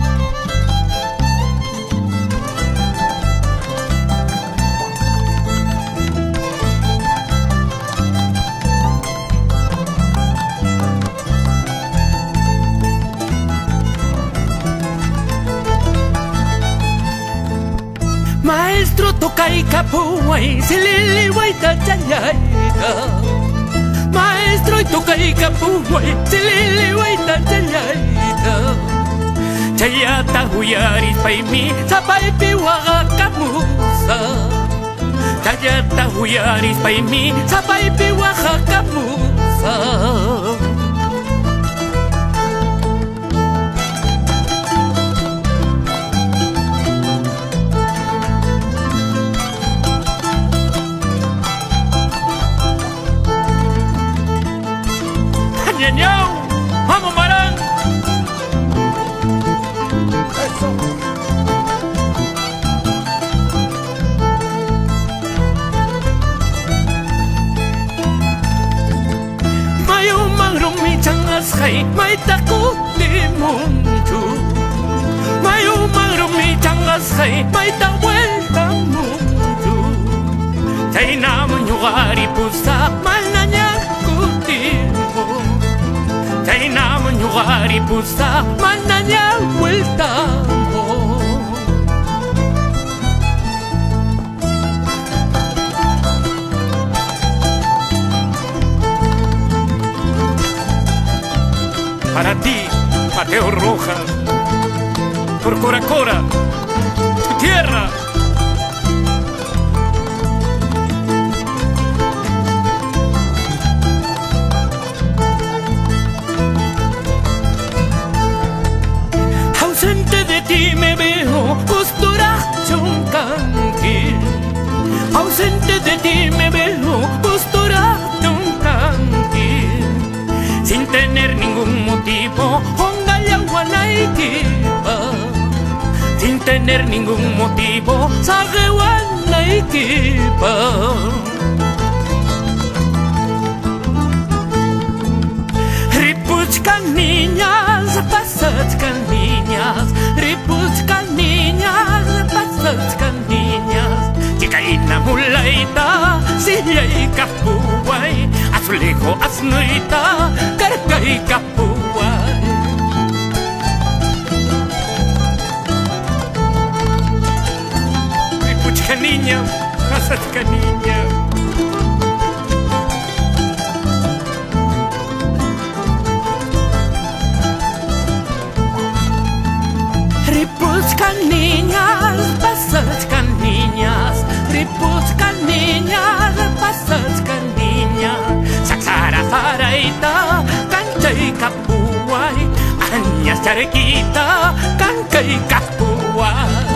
Maestro tokai kapuai silili waita chayaita. Maestro tokai kapuai silili waita chayaita. Chayata huyaris paimi sapai piwa kamusa. Chayata huyaris paimi sapai piwa kamusa. ¡Vamos, Marán! ¡Eso! Mayo mangrumi changas hai mai takut di mundo. Mayo mangrumi changas hai mai ta vuelta mundo. Chay naman yugari pusa mananya kutimo. Chay naman yugari pusa mananya vuelta mo. Para ti, Mateo Rojas, por Cora Cora, tu tierra. Ausente de ti me veo, postura chuncanquil. Ausente de ti me veo, postura chuncanquil. Sin tener ningún motivo, póngale agua a la equipa. Sin tener ningún motivo, saqueo a la equipa. Ripuchkan niñas, pasachkan niñas. Ripuchkan niñas, pasachkan niñas. Chikaina mulaita, siyay kapuay. Azulejo asnuita, karkay kapuay. Ripuchkan niña, pasachkan niña. Ripuchkan niñas, pasachkan niñas. Ripuchkan niñas, pasachkan niñas. Saksara saraita, kanchay kapuay. Anyas charquita, kankay kapuay.